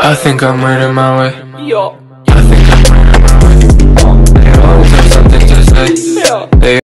I think I'm right in my way. Yo. I think I'm right in my way. They always have something to say. Yeah. They